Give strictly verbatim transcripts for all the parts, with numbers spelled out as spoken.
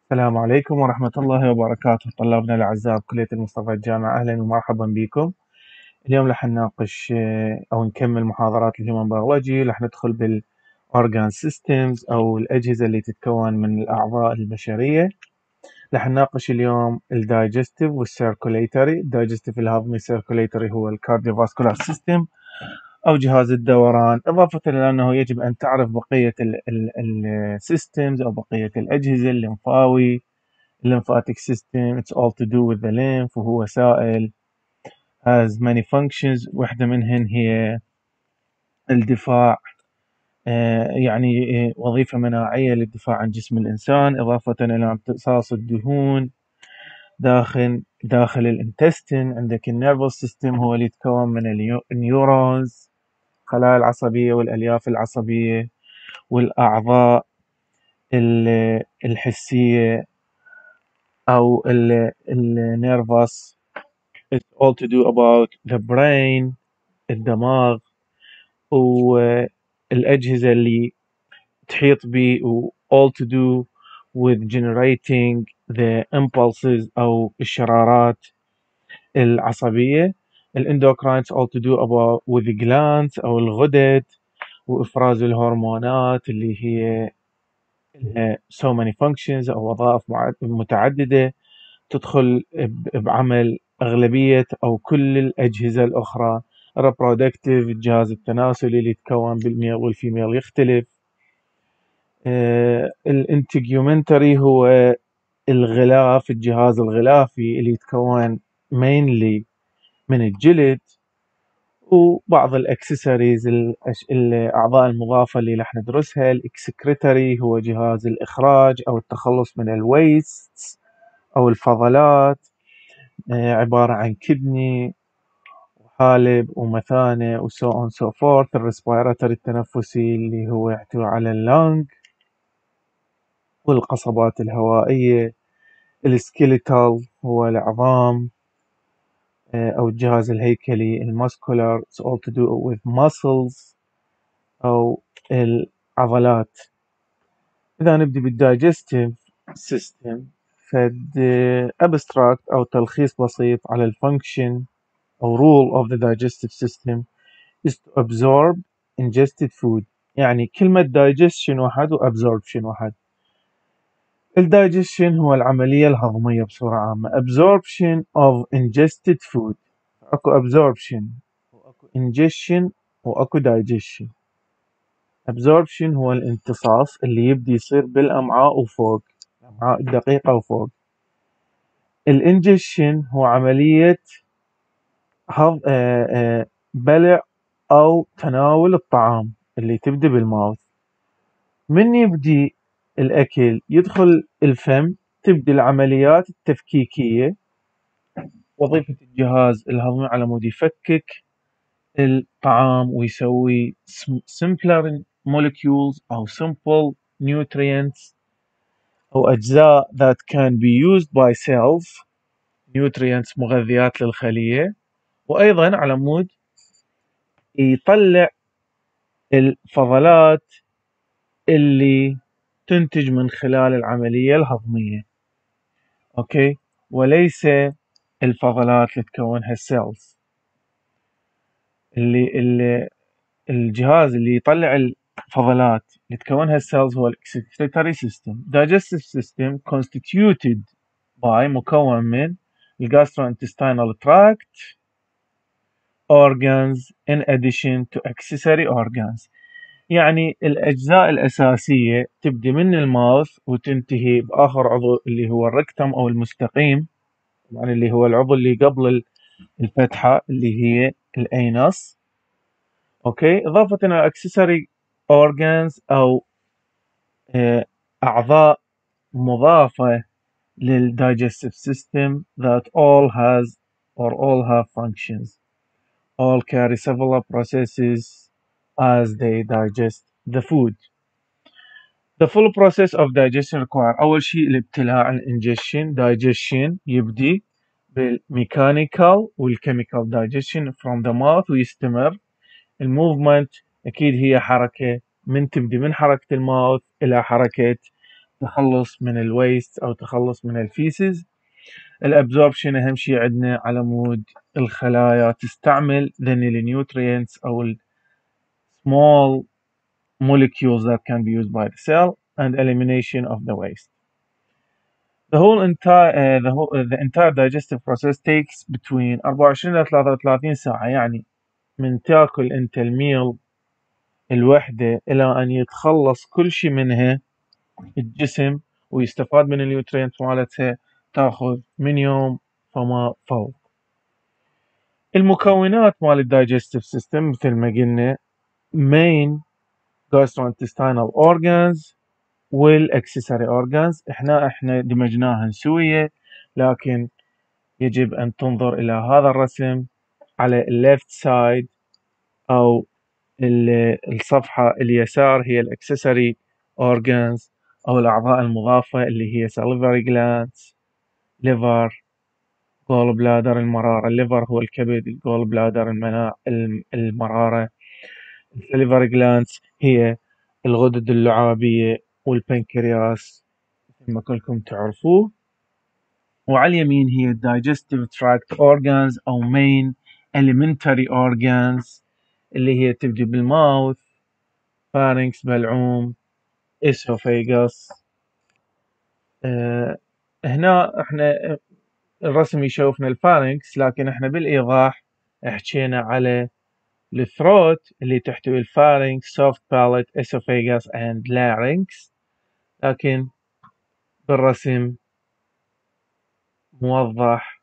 السلام عليكم ورحمة الله وبركاته طلابنا الأعزاء بكلية المصطفى الجامعة، أهلا ومرحبا بكم. اليوم رح نناقش آه، أو نكمل محاضرات الهيومن بيولوجي. رح ندخل بالأورجان سيستمز أو الأجهزة اللي تتكون من الأعضاء البشرية. رح نناقش اليوم الدايجستيف والسيركوليتري. الدايجستيف الهضمي، السيركوليتري هو الكارديوفاسكولار سيستم أو جهاز الدوران، إضافة إلى أنه يجب أن تعرف بقية السيستمز أو بقية الأجهزة، الليمفاوي lymphatic system. It's all to do with the lymph، وهو سائل has many functions. واحدة منهن هي الدفاع، آه، يعني آه، وظيفة مناعية للدفاع عن جسم الإنسان، إضافة إلى امتصاص الدهون داخل داخل الانتستين. عندك النيرفوس سيستم، هو اللي يتكون من النيورونز، الخلايا العصبية والألياف العصبية والأعضاء الحسية أو النيرفوس. It's all to do about the brain، الدماغ والأجهزة اللي تحيط به، و all to do with generating the impulses أو الشرارات العصبية. الإندوكراينز all to do about with the glands أو الغدد وإفراز الهرمونات اللي هي so many functions أو وظائف متعددة تدخل بعمل أغلبية أو كل الأجهزة الأخرى. reproductive، الجهاز التناسلي اللي يتكون بالميل والفيميل يختلف. الانتجيومنتري هو الغلاف، الجهاز الغلافي اللي يتكون mainly من الجلد، وبعض الاكسسوارز، الأعضاء المضافة اللي راح ندرسها. الاكسكريتري هو جهاز الإخراج أو التخلص من الويست أو الفضلات، عبارة عن كدني وحالب ومثانة وسو اون سو فورث. الريسبيراتوري التنفسي اللي هو يحتوي على اللنج والقصبات الهوائية. السكيليتال هو العظام أو الجهاز الهيكلي. الماسكولار it's all to do with muscles أو العضلات. إذا نبدي بالدايجستيف سيستم، فد abstract أو تلخيص بسيط على الفانكشن أو rule of the digestive system is to absorb ingested food. يعني كلمة digestion واحد و absorption واحد. الدايجيشن هو العملية الهضمية بصورة عامة. absorption of ingested food، اكو absorption واكو ingestion واكو digestion. absorption هو الامتصاص اللي يبدي يصير بالأمعاء وفوق، الأمعاء الدقيقة وفوق. الانجيشن هو عملية هض... آه آه بلع أو تناول الطعام اللي تبدي بالماوث. من يبدي الأكل يدخل الفم تبدي العمليات التفكيكية. وظيفة الجهاز الهضمي على مود يفكك الطعام ويسوي simpler molecules أو simple nutrients أو أجزاء that can be used by cells، nutrients مغذيات للخلية. وأيضا على مود يطلع الفضلات اللي تنتج من خلال العملية الهضمية، أوكي، وليس الفضلات اللي تكونها السيلز. اللي, اللي الجهاز اللي يطلع الفضلات اللي تكونها السيلز هو excretory system. digestive system constituted by، مكون من gastrointestinal tract organs in addition to accessory organs. يعني الأجزاء الأساسية تبدي من الماوث وتنتهي بآخر عضو اللي هو الركتم أو المستقيم، يعني اللي هو العضو اللي قبل الفتحة اللي هي الأينس. أوكي، إضافة إلى accessory organs أو أعضاء مضافة للdigestive system that all has or all have functions, all carry several processes as they digest the food. The full process of digestion require أول شيء الابتلاع الانجيشن. digestion يبدي بالميكانيكال والكيميكال digestion from the mouth ويستمر. الموفمنت أكيد هي حركة، من تبدي من حركة الماوث إلى حركة تخلص من الويست أو تخلص من الفيسز. الابزوربشن أهم شي عندنا على مود الخلايا تستعمل then النيوترينتس أو ال small molecules that can be used by the cell and elimination of the waste. The whole entire uh, the whole uh, the entire digestive process takes between أربعة وعشرين إلى ثلاثة وثلاثين ساعة، يعني من تاكل أنت الميل الوحدة إلى أن يتخلص كل شي منها الجسم ويستفاد من النيوترينت مالتها تاخذ من يوم فما فوق. المكونات مال الدايجستيف سيستم مثل ما قلنا main gastrointestinal organs والاكسسوري organs، احنا احنا دمجناهن سوية، لكن يجب ان تنظر الى هذا الرسم على الليفت سايد او الصفحة اليسار هي الاكسسوري organs او الاعضاء المضافة اللي هي salivary glands، liver، gall bladder المرارة، الليفر هو الكبد، الجول بلادر المرارة، السليفري جلانس هي الغدد اللعابية والبنكرياس مثل ما كلكم تعرفوه. وعلى اليمين هي digestive tract organs أو main alimentary organs اللي هي تبدي بالماوث، فارنكس بلعوم، اسوفيغاس. أه هنا احنا الرسم يشوفنا الفارنكس، لكن احنا بالإيضاح حكينا على الثروت اللي تحتوي الفارنكس soft palate esophagus and larynx، لكن بالرسم موضح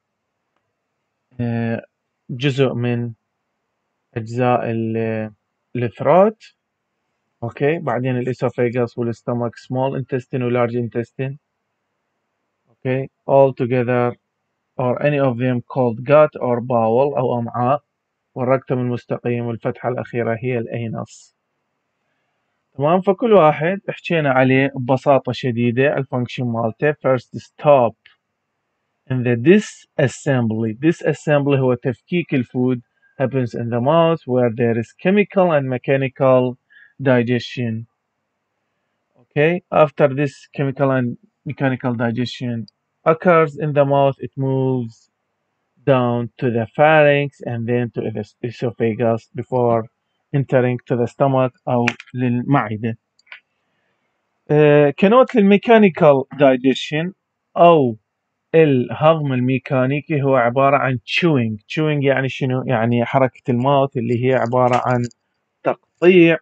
جزء من أجزاء الثروت. أوكي، بعدين الإسوفيغاس والستومك small intestine و large intestine. أوكي all together or any of them called gut or bowel أو أمعاء، والركتم المستقيم والفتحة الأخيرة هي الأنس. تمام، فكل واحد حكينا عليه ببساطة شديدة الفانكشن مالته. first stop in the disassembly. disassembly هو تفكيك الفود happens in the mouth where there is chemical and mechanical digestion. Okay, after this chemical and mechanical digestion occurs in the mouth, it moves down to the pharynx and then to the esophagus before entering to the stomach أو للمعدة. uh, كنوت للميكانيكال digestion أو الهضم الميكانيكي هو عبارة عن chewing. chewing يعني شنو؟ يعني حركة الماوث اللي هي عبارة عن تقطيع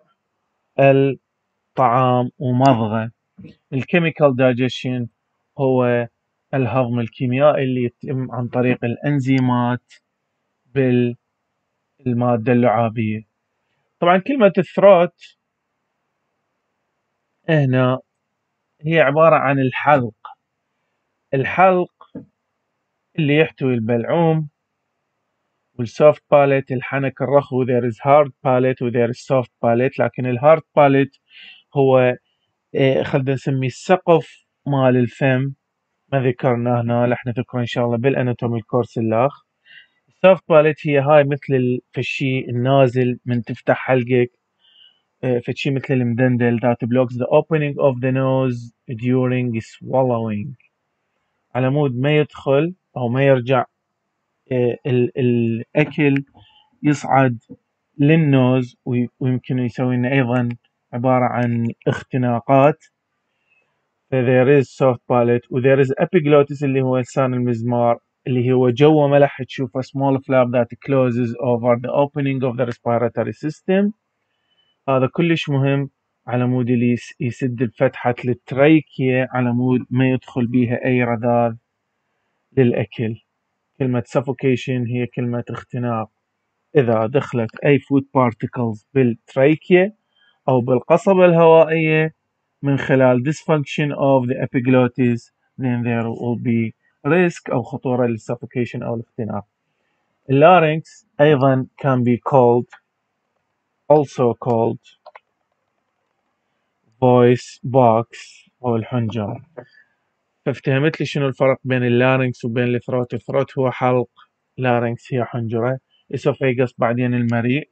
الطعام ومضغه. الكيميكال digestion هو الهضم الكيميائي اللي يتم عن طريق الأنزيمات بالمادة اللعابية. طبعا كلمة الثروت هنا هي عبارة عن الحلق. الحلق اللي يحتوي البلعوم والسوفت باليت، الحنك الرخو there is hard palate و there is soft palate، لكن الهارد باليت هو إيه خلينا نسميه السقف مال الفم، ما ذكرنا هنا، رح نذكره ان شاء الله بالاناتومي الكورس الاخ. السوفت باليت هي هاي مثل الفشي النازل من تفتح حلقك، فشي مثل المدندل that blocks the opening of the nose during swallowing، على مود ما يدخل او ما يرجع الأكل يصعد للنوز، ويمكن يسوي لنا أيضا عبارة عن اختناقات. there is soft palate و there is epiglottis اللي هو لسان المزمار اللي هو جوه ملح تشوفه small flap that closes over the opening of the respiratory system. هذا كلش مهم على مود اللي يسد الفتحة التريكية على مود ما يدخل بيها أي رذاذ للأكل. كلمة suffocation هي كلمة اختناق. إذا دخلت أي food particles بالتريكية أو بالقصبة الهوائية من خلال dysfunction of the epiglottis then there will be risk أو خطورة للsuffocation أو الاختناق. اللارynx أيضا can be called also called voice box أو الحنجرة. فافتهمت لي شنو الفرق بين اللارynx وبين الثروت. الثروت هو حلق، لارynx هي حنجرة. esophagus بعدين المريء،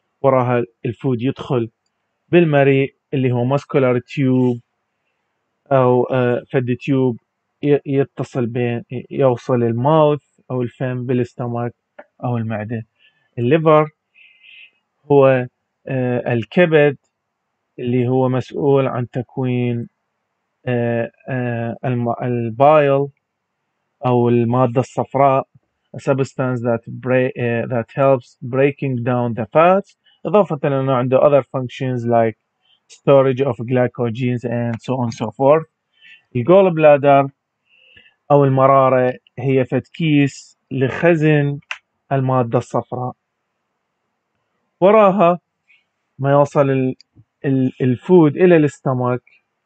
وراها الفود يدخل بالمريء اللي هو muscular tube أو آه، فد تيوب يتصل بين يوصل الماوث أو الفم بالاستمك أو المعدة. الليفر هو آه، الكبد اللي هو مسؤول عن تكوين آه، آه، البايل أو المادة الصفراء a substance that, break, uh, that helps breaking down the fats. إضافة أنه عنده other functions like storage of glycogens and so on and so forth. الجول بلادر أو المرارة هي فتكيس لخزن المادة الصفراء. وراها ما يوصل ال ال الفود إلى الاستمك.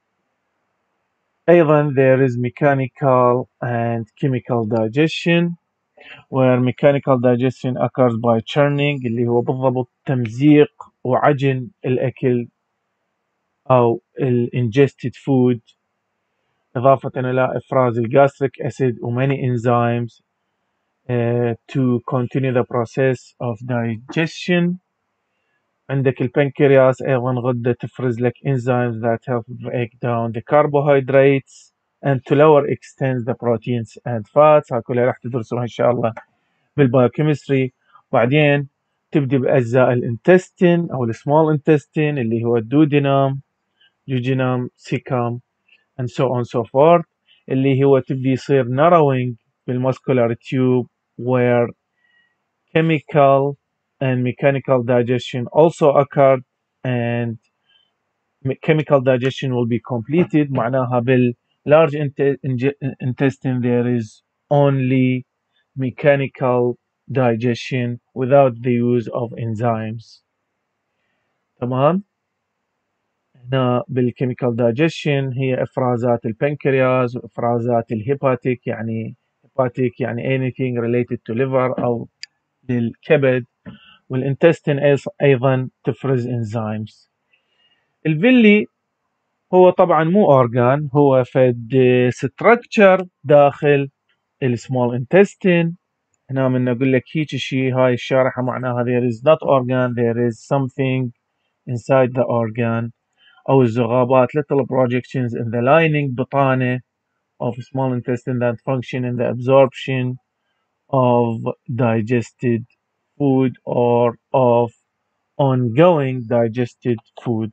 أيضا there is mechanical and chemical digestion where mechanical digestion occurs by churning اللي هو بالضبط تمزيق وعجن الأكل أو ال ingested food، إضافة إلى إفراز الجاستريك أسيد ومany enzymes uh, to continue the process of digestion. عندك البنكرياس أيضا غدة تفرز لك enzymes that help break down the carbohydrates and to lower extent the proteins and fats. هاي كلها راح تدرسوها إن شاء الله بالبايوكيمستري. وبعدين تبدي بأجزاء الانتستين أو السمول انتستين اللي هو الدودينام جوجينام سيكام and so on so forth، اللي هو تبدي يصير narrowing بالmuscular tube where chemical and mechanical digestion also occurred and chemical digestion will be completed. معناها بال large intestine there is only mechanical digestion without the use of enzymes. تمام. هنا بالchemical digestion هي افرازات البنكرياس وافرازات الهيباتيك، يعني hepatic يعني anything related to liver او للكبد، والانتستين ايضا تفرز enzymes. الفيلي هو طبعا مو organ، هو فد structure داخل السمول intestine. هنا من نقول لك هيك شيء، هاي الشارحة معناها there is not organ there is something inside the organ أو الزغابات little projections in the lining بطانة of small intestine that function in the absorption of digested food or of ongoing digested food.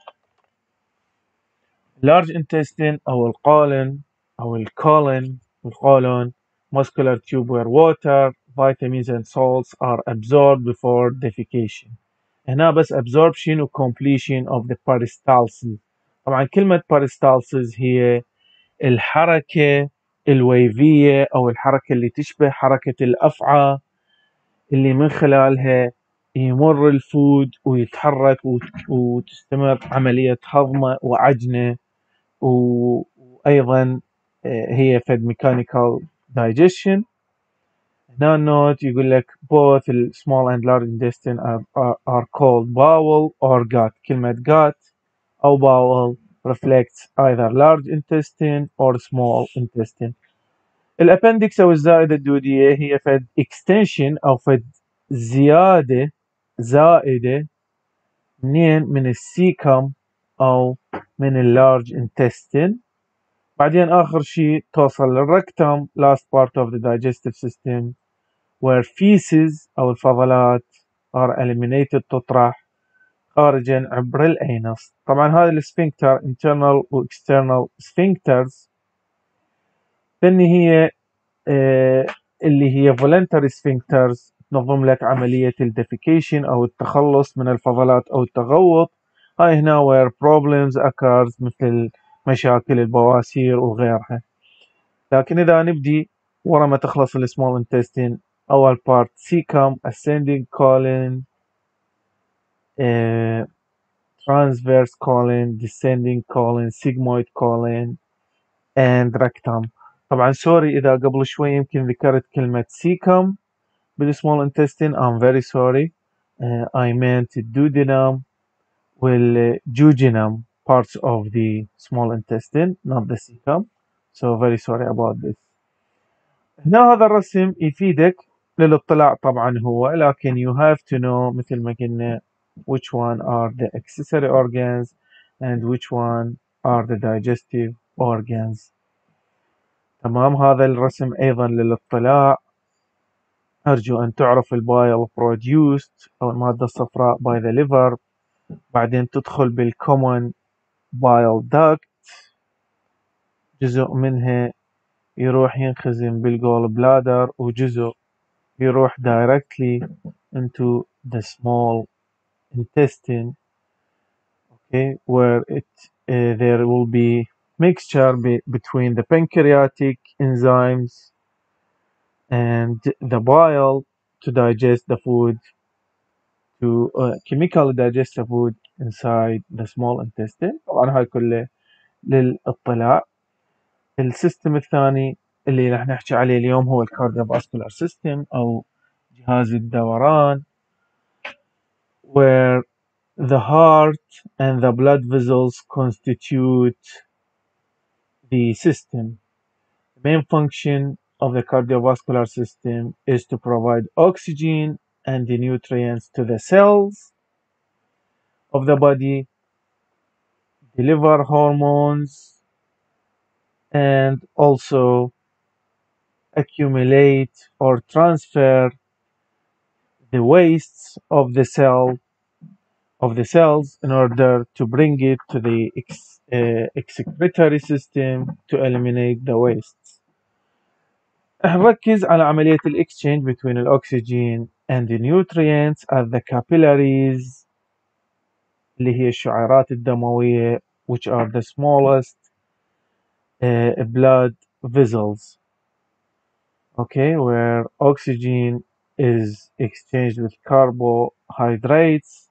large intestine أو القولون أو الcolon القولون muscular tube where water vitamins and salts are absorbed before defecation. هنا بس absorption و completion of the peristalsis. طبعا كلمة peristalsis هي الحركة الويفية أو الحركة اللي تشبه حركة الأفعى اللي من خلالها يمر الفود ويتحرك وتستمر عملية هضمه وعجنه، وأيضا هي فد mechanical digestion. هنا النوت يقول لك both the small and large intestine are, are, are called bowel or gut. كلمة gut أو bowel reflects either large intestine or small intestine. الأبندكس أو الزائدة الدودية هي فد extension أو فد زيادة زائدة منين؟ من السيكم أو من اللارج intestine. بعدين آخر شيء توصل للركتم last part of the digestive system where feces أو الفضلات are eliminated تطرح خارجا عبر الأنس. طبعا هذا السفنكتر internal و external sphincters، لأن هي آه اللي هي voluntary sphincters تنظم لك عملية الديفيكيشن أو التخلص من الفضلات أو التغوط. هاي هنا where problems occurs مثل مشاكل البواسير وغيرها. لكن إذا نبدي ورا ما تخلص السمول intestine أول part cecum ascending colon uh, transverse colon descending colon sigmoid colon and rectum. طبعا سوري إذا قبل شوي يمكن ذكرت كلمة cecum بالسمول intestine. I'm very sorry. uh, I meant duodenum والjejunum parts of the small intestine not the cecum, so very sorry about this. هنا هذا الرسم يفيدك للاطلاع طبعا هو، لكن you have to know مثل ما قلنا which one are the accessory organs and which one are the digestive organs. تمام. هذا الرسم أيضا للاطلاع. أرجو أن تعرف البايل produced أو المادة الصفراء by the liver، بعدين تدخل بالcommon bile duct، جزء منها يروح ينخزن بالجول bladder، وجزء يروح directly into the small intestine. Okay, where it uh, there will be mixture be between the pancreatic enzymes and the bile to digest the food, to uh, chemically digest the food inside the small intestine. طبعا هاي كله للاطلاع. السيستم الثاني اللي راح نحكي عليه اليوم هو الكارديوفاسكولار سيستم أو جهاز الدوران، where the heart and the blood vessels constitute the system. The main function of the cardiovascular system is to provide oxygen and the nutrients to the cells of the body, deliver hormones, and also accumulate or transfer the wastes of the cell of the cells in order to bring it to the ex, uh, excretory system to eliminate the wastes. نركز على عملية الاكسشينج between الأكسجين and the nutrients at the capillaries اللي هي الشعيرات الدموية, which are the smallest uh, blood vessels. Okay, where oxygen is exchanged with carbohydrates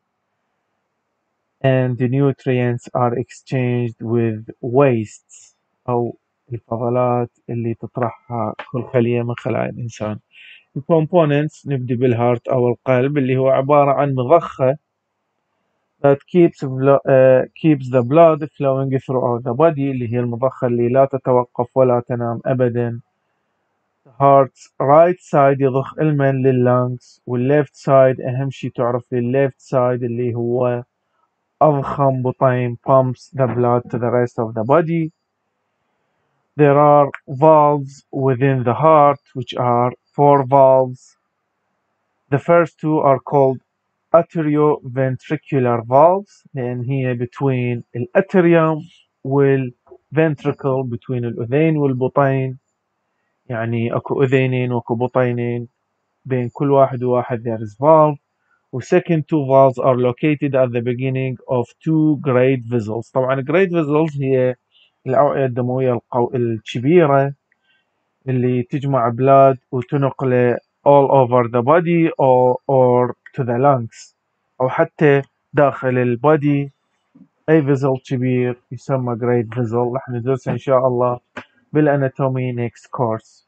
and the nutrients are exchanged with wastes أو الفضلات اللي تطرحها كل خلية من خلايا الإنسان. الكومبوننتس نبدي بالهارت أو القلب اللي هو عبارة عن مضخة that keeps uh, keeps the blood flowing throughout the body اللي هي المضخة اللي لا تتوقف ولا تنام أبدا. The heart's right side يضخ الماء لللنجز، والليفت سايد أهم شي تعرف للليفت سايد اللي هو أضخم بطين pumps the blood to the rest of the body. There are valves within the heart, which are four valves. The first two are called atrioventricular valves لأن هي between الأتريوم والventricle، between الأذين والبطين، يعني أكو أذينين وأكو بطينين، بين كل واحد وواحد there is valve. و second two valves are located at the beginning of two great vessels. طبعا great vessels هي الأوعية الدموية القو... الكبيرة اللي تجمع blood وتنقله all over the body or, or to the lungs أو حتى داخل البادي. أي vessel كبير يسمى great vessel، راح ندرسه إن شاء الله بالاناتومي next course.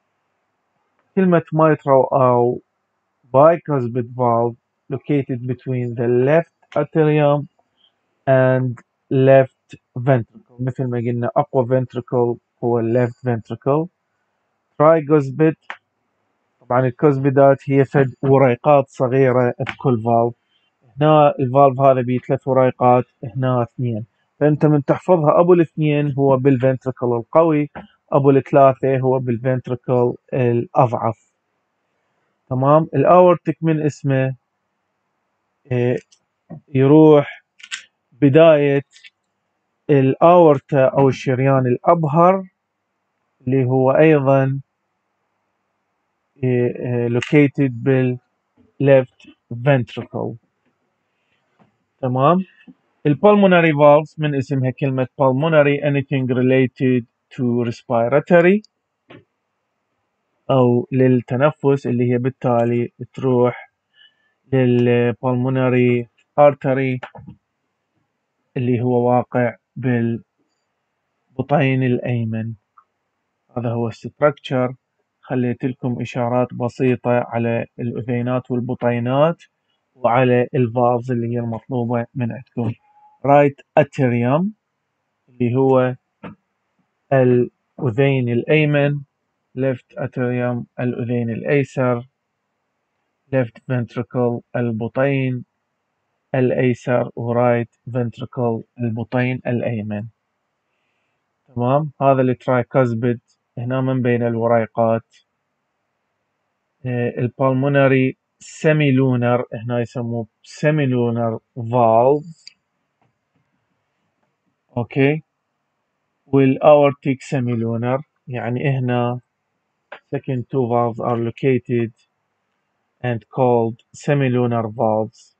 كلمة mitral أو bicuspid valve located between the left atrium and left ventricle، مثل ما قلنا أقوى ventricle هو ال left ventricle. tricuspid، طبعا الكوزبيدات هي فد وريقات صغيرة بكل فالف. هنا الفالف هذا بيه ثلاث وريقات، هنا اثنين، فأنت من تحفظها أبو الاثنين هو بالفنتركل القوي، أبو الثلاثة هو بالفنتركل الأضعف. تمام. الأورتك من اسمه يروح بداية الأورتا أو الشريان الأبهر اللي هو أيضا located بال left ventricle. تمام. البulmonary valves من اسمها كلمة pulmonary anything related to respiratory أو للتنفس، اللي هي بالتالي تروح للpulmonary artery اللي هو واقع بالبطين الأيمن. هذا هو structure. خليت لكم إشارات بسيطة على الأذينات والبطينات وعلى الفالفز اللي هي المطلوبة من عندكم. right atrium اللي هو الأذين الأيمن، left atrium الأذين الأيسر، left ventricle البطين الأيسر، و right ventricle البطين الأيمن. تمام. هذا الترايكاسبيد هنا من بين الوريقات. البالمونري سيمي لونر هنا يسموه سيمي لونر فالف. اوكي. والاورتيك سيمي لونر يعني هنا second two valves are located and called semilunar valves.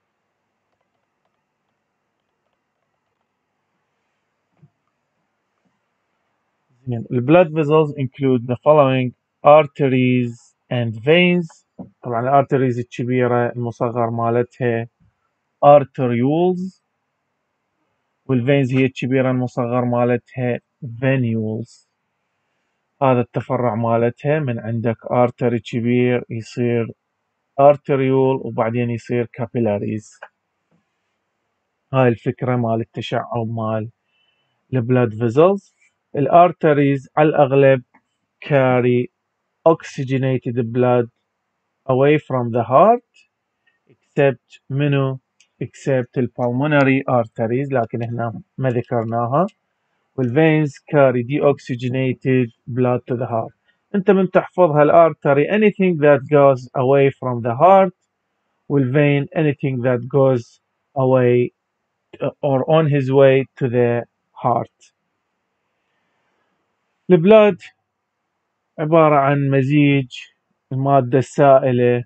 The blood vessels include the following: arteries and veins. طبعا الارتريز الكبيرة المصغر مالتها arterioles، والفينز هي الكبيرة المصغر مالتها venules. هذا التفرع مالتها من عندك artery كبير يصير arteriole وبعدين يصير capillaries. هاي الفكرة مال التشعب مال البلاد فيزلز. الارتريز على الأغلب carry oxygenated blood away from the heart except منو except البulmonary arteries، لكن هنا ما ذكرناها. والveins carry deoxygenated blood to the heart. انت من تحفظها الارتري anything that goes away from the heart، والvein anything that goes away or on his way to the heart. البلاد عبارة عن مزيج المادة السائلة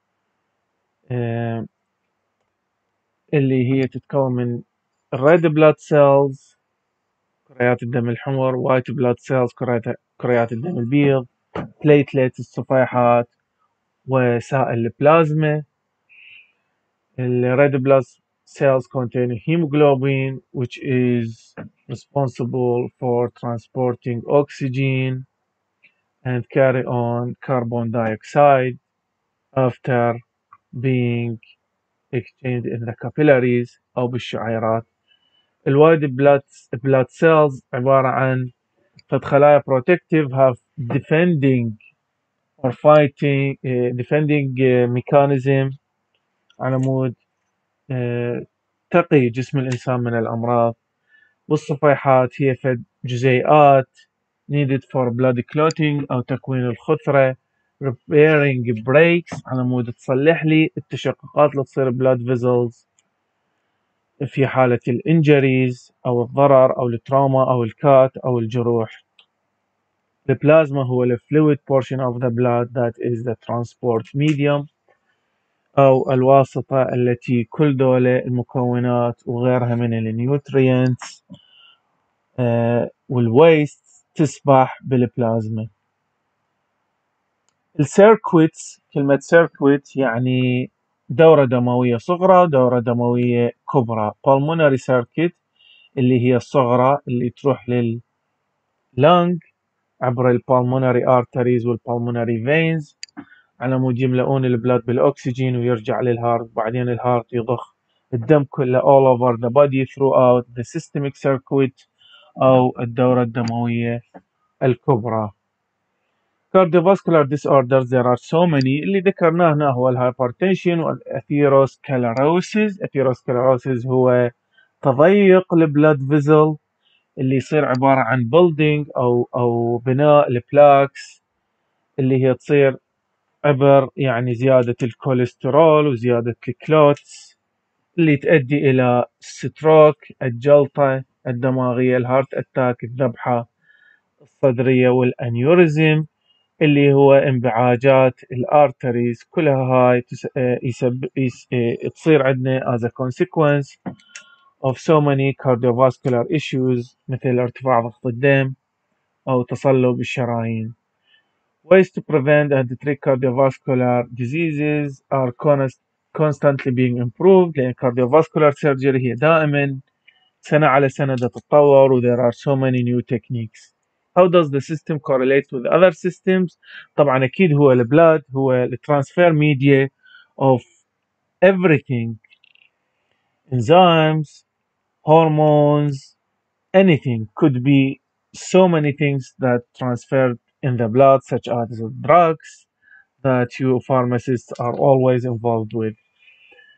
اللي هي تتكون من red blood cells كريات الدم الحمر، white blood cells كريات الدم البيض، platelets الصفيحات، وسائل البلازما. ال red blood cells contain hemoglobin which is responsible for transporting oxygen and carry on carbon dioxide after being exchanged in the capillaries أو بالشعيرات. الوايت blood blood cells عبارة عن فد خلايا protective have defending or fighting uh, defending uh, mechanism على مود uh, تقي جسم الإنسان من الأمراض. والصفيحات هي فد جزيئات needed for blood clotting أو تكوين الخثرة، repairing breaks على مود تصلح لي التشققات اللي تصير blood vessels في حالة الانجريز أو الضرر أو التراuma أو الكات أو الجروح. البلازما هو ال fluid portion of the blood that is the transport medium أو الواسطة التي كل دولة المكونات وغيرها من النيوترينتس آه والويست تسبح بالبلازما. السيركويتس، كلمة سيركويت يعني دورة دموية صغرى دورة دموية كبرى. pulmonary circuit اللي هي الصغرى اللي تروح لللنج عبر البالمونري arteries والبالمونري veins على مود يملؤون البلاد بالأكسجين ويرجع للهارت، بعدين الهارت يضخ الدم كله all over the body throughout the systemic circuit أو الدورة الدموية الكبرى. cardiovascular disorders there are so many اللي ذكرناه هنا هو الهايبرتنشن والأثيروسكليروسيس. أثيروسكليروسيس هو تضيق البلاد فيزل اللي يصير عبارة عن building أو أو بناء البلاكس اللي هي تصير عبر يعني زيادة الكوليسترول وزيادة الكلوتس اللي تؤدي إلى ستروك الجلطة الدماغية الهارت أتاك الذبحة الصدرية والأنيوريزم اللي هو انبعاجات الارتريز. كلها هاي يسب... يس... تصير عندنا as a consequence of so many cardiovascular issues مثل ارتفاع ضغط الدم أو تصلب الشرايين. Ways to prevent and treat cardiovascular diseases are constantly being improved لأن cardiovascular surgery هي دائما سنة على سنة تتطور و there are so many new techniques. How does the system correlate with other systems؟ طبعا أكيد هو البلاد هو الترانسفير media of everything، enzymes، hormones، anything could be so many things that transferred in the blood such as drugs that you pharmacists are always involved with,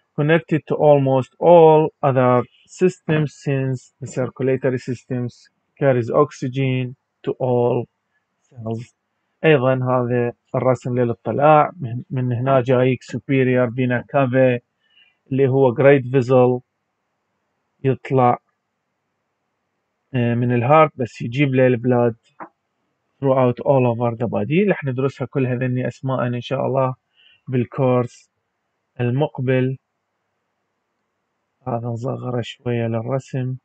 connected to almost all other systems since the circulatory systems carries oxygen to all cells. أيضا هذا الرسم للاطلاع. من هنا جايك superior vena cava اللي هو great vessel يطلع من الهارت بس يجيب له البلاد throughout all over the body. رح ندرسها كل هذني أسماء إن شاء الله بالكورس المقبل. هذا نصغره شوية للرسم.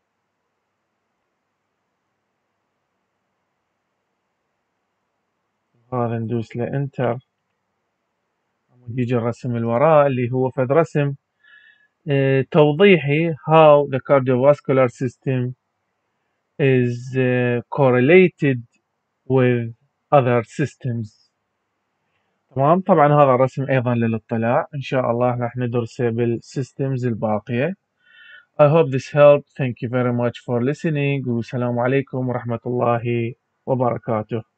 هذا ندوس له انتر يجي الرسم الوراء اللي هو فد رسم اه توضيحي how the cardiovascular system is uh, correlated with other systems. تمام. طبعا هذا الرسم أيضا للاطلاع. إن شاء الله راح ندرسه بالsystems الباقية. I hope this helped. Thank you very much for listening. والسلام عليكم ورحمة الله وبركاته.